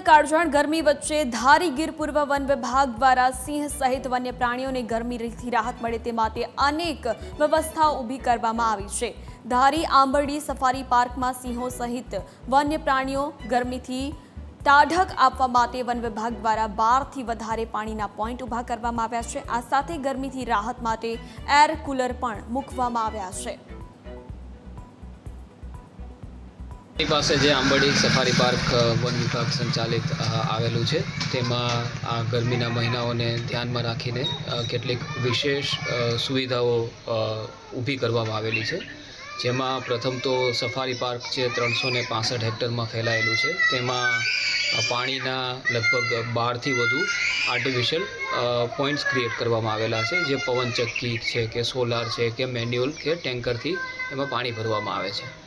કાળઝાળ ગરમી વચ્ચે ધારી ગીર પૂર્વ વન વિભાગ દ્વારા સિંહ સહિત વન્ય પ્રાણીઓને ગરમીથી રાહત મળે તે માટે અનેક વ્યવસ્થાઓ ઊભી કરવામાં આવી છે। ધારી આંબરડી સફારી પાર્કમાં સિંહો સહિત વન્ય પ્રાણીઓ ગરમીથી ટાઢક આપવા માટે વન વિભાગ દ્વારા 12 થી વધારે પાણીના પોઈન્ટ ઊભા કરવામાં આવ્યા છે। આ સાથે ગરમીથી રાહત માટે એર કુલર પણ મૂકવામાં આવ્યા છે। પાસે જે આંબરડી સફારી પાર્ક વન વિભાગ સંચાલિત આવેલું છે તેમાં આ ગરમીના મહિનાઓને ધ્યાનમાં રાખીને કેટલીક વિશેષ સુવિધાઓ ઊભી કરવામાં આવેલી છે, જેમાં પ્રથમ તો સફારી પાર્ક જે 365 હેક્ટરમાં ફેલાયેલું છે તેમાં પાણીના લગભગ 12થી વધુ આર્ટિફિશિયલ પોઈન્ટ્સ ક્રિએટ કરવામાં આવેલા છે, જે પવનચક્કી છે કે સોલાર છે કે મેન્યુઅલ કે ટેન્કરથી એમાં પાણી ભરવામાં આવે છે।